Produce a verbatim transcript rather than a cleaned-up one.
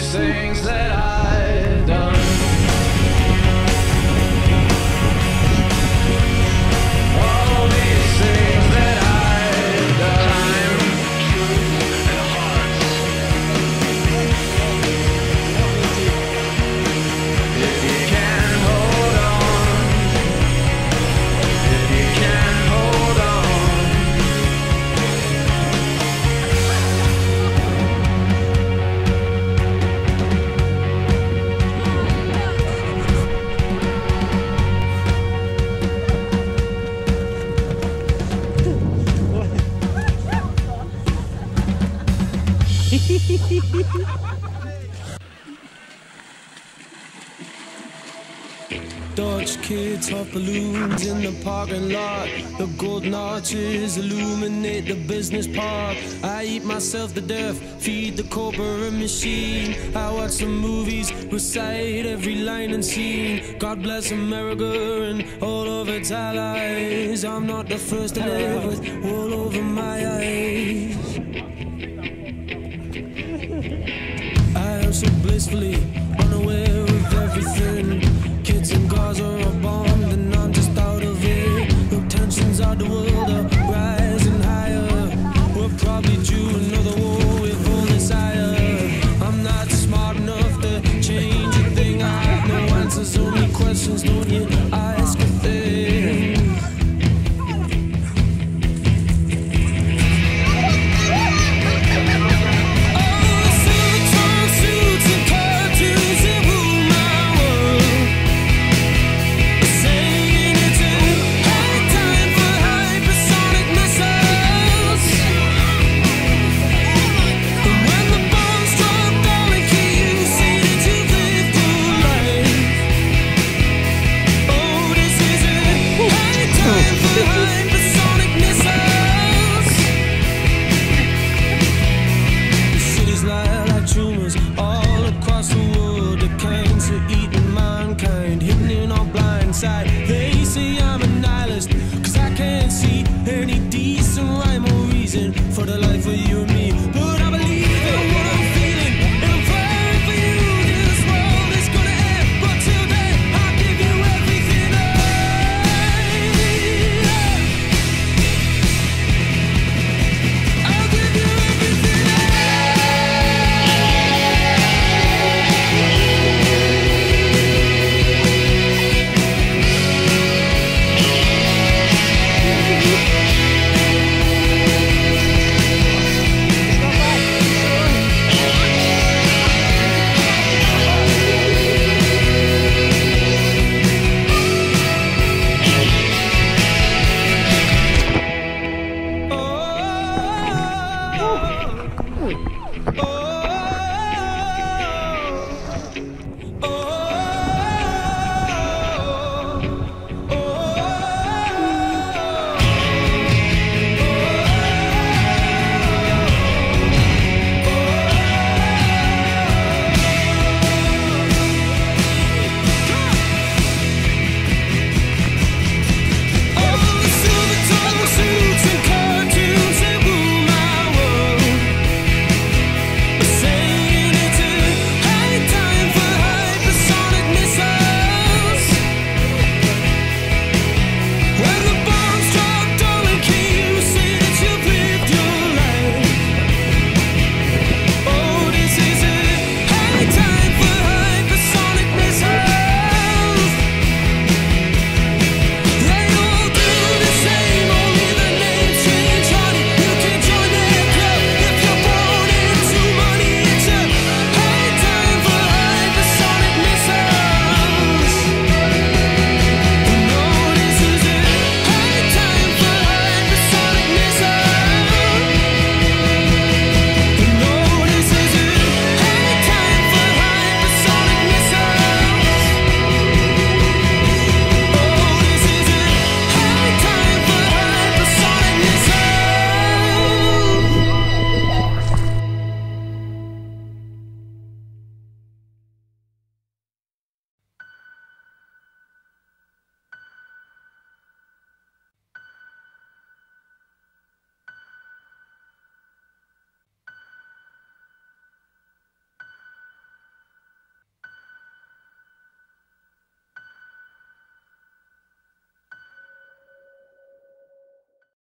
things that I've done. All these things that I've done. Time, truth, and hearts. If you can hold on, if you can hold on. Dutch kids hot balloons in the parking lot. The golden arches illuminate the business park. I eat myself to death, feed the corporate machine. I watch some movies, recite every line and scene. God bless America and all of its allies. I'm not the first to live with wool over my eyes. I am so blissfully unaware of everything. Kids in Gaza are bombed and I'm just out of it. The tensions of the world are rising higher. We're probably due another war with all desire. I'm not smart enough to change